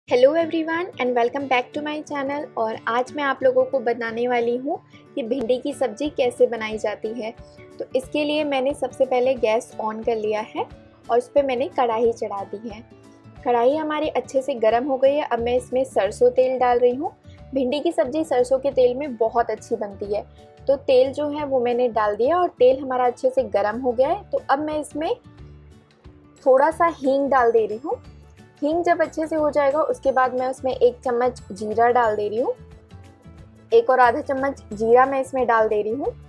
Hello everyone and welcome back to my channel. और आज मैं आप लोगों को बताने वाली हूँ कि भिंडी की सब्ज़ी कैसे बनाई जाती है। तो इसके लिए मैंने सबसे पहले गैस ऑन कर लिया है और उस पर मैंने कढ़ाई चढ़ा दी है। कढ़ाई हमारी अच्छे से गर्म हो गई है। अब मैं इसमें सरसों तेल डाल रही हूँ। भिंडी की सब्ज़ी सरसों के तेल में बहुत अच्छी बनती है। तो तेल जो है वो मैंने डाल दिया और तेल हमारा अच्छे से गर्म हो गया है। तो अब मैं इसमें थोड़ा सा हींग डाल दे रही हूँ। हींग जब अच्छे से हो जाएगा उसके बाद मैं उसमें 1 चम्मच जीरा डाल दे रही हूँ। 1 और आधा चम्मच जीरा मैं इसमें डाल दे रही हूँ।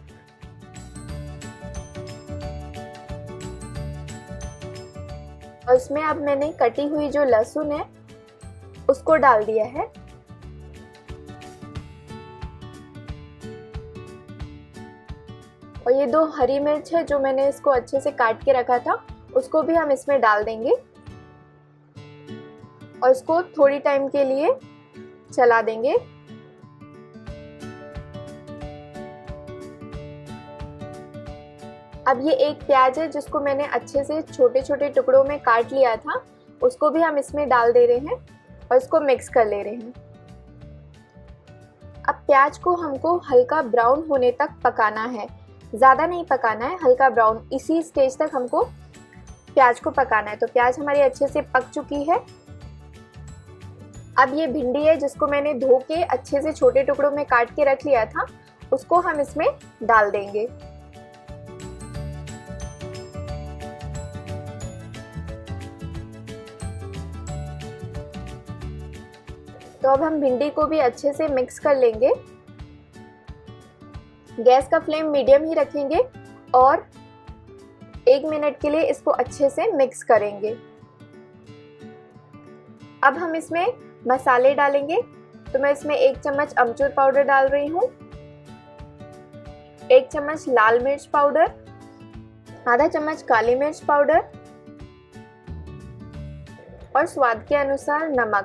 और इसमें अब मैंने कटी हुई जो लहसुन है उसको डाल दिया है। और ये 2 हरी मिर्च है जो मैंने इसको अच्छे से काट के रखा था, उसको भी हम इसमें डाल देंगे और इसको थोड़ी टाइम के लिए चला देंगे। अब ये एक प्याज है जिसको मैंने अच्छे से छोटे छोटे टुकड़ों में काट लिया था, उसको भी हम इसमें डाल दे रहे हैं और इसको मिक्स कर ले रहे हैं। अब प्याज को हमको हल्का ब्राउन होने तक पकाना है, ज़्यादा नहीं पकाना है, हल्का ब्राउन, इसी स्टेज तक हमको प्याज को पकाना है। तो प्याज हमारी अच्छे से पक चुकी है। अब ये भिंडी है जिसको मैंने धो के अच्छे से छोटे टुकड़ों में काट के रख लिया था, उसको हम इसमें डाल देंगे। तो अब हम भिंडी को भी अच्छे से मिक्स कर लेंगे। गैस का फ्लेम मीडियम ही रखेंगे और 1 मिनट के लिए इसको अच्छे से मिक्स करेंगे। अब हम इसमें मसाले डालेंगे। तो मैं इसमें 1 चम्मच अमचूर पाउडर डाल रही हूँ, 1 चम्मच लाल मिर्च पाउडर, आधा चम्मच काली मिर्च पाउडर और स्वाद के अनुसार नमक,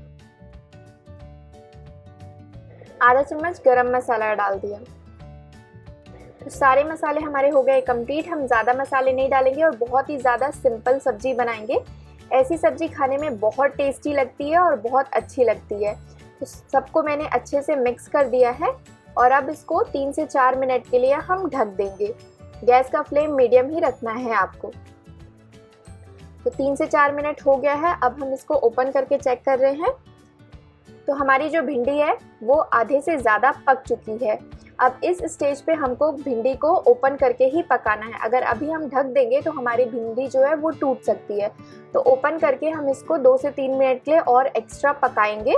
आधा चम्मच गरम मसाला डाल दिया। तो सारे मसाले हमारे हो गए कंप्लीट। हम ज़्यादा मसाले नहीं डालेंगे और बहुत ही ज़्यादा सिंपल सब्जी बनाएंगे। ऐसी सब्जी खाने में बहुत टेस्टी लगती है और बहुत अच्छी लगती है। तो सबको मैंने अच्छे से मिक्स कर दिया है और अब इसको 3 से 4 मिनट के लिए हम ढक देंगे। गैस का फ्लेम मीडियम ही रखना है आपको। तो 3 से 4 मिनट हो गया है। अब हम इसको ओपन करके चेक कर रहे हैं। तो हमारी जो भिंडी है वो आधे से ज़्यादा पक चुकी है। अब इस स्टेज पे हमको भिंडी को ओपन करके ही पकाना है। अगर अभी हम ढक देंगे तो हमारी भिंडी जो है वो टूट सकती है। तो ओपन करके हम इसको 2 से 3 मिनट के लिए और एक्स्ट्रा पकाएंगे।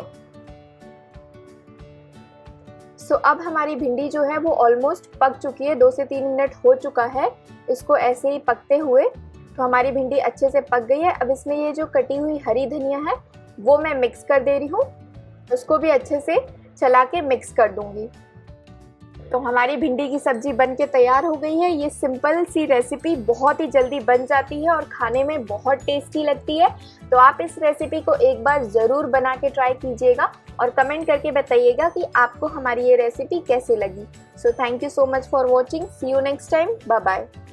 सो अब हमारी भिंडी जो है वो ऑलमोस्ट पक चुकी है, 2 से 3 मिनट हो चुका है इसको ऐसे ही पकते हुए। तो हमारी भिंडी अच्छे से पक गई है। अब इसमें ये जो कटी हुई हरी धनिया है वो मैं मिक्स कर दे रही हूँ, उसको भी अच्छे से चला के मिक्स कर दूंगी। तो हमारी भिंडी की सब्जी बनके तैयार हो गई है। ये सिंपल सी रेसिपी बहुत ही जल्दी बन जाती है और खाने में बहुत टेस्टी लगती है। तो आप इस रेसिपी को एक बार ज़रूर बना के ट्राई कीजिएगा और कमेंट करके बताइएगा कि आपको हमारी ये रेसिपी कैसे लगी। So thank you so much for watching. See you next time. Bye bye.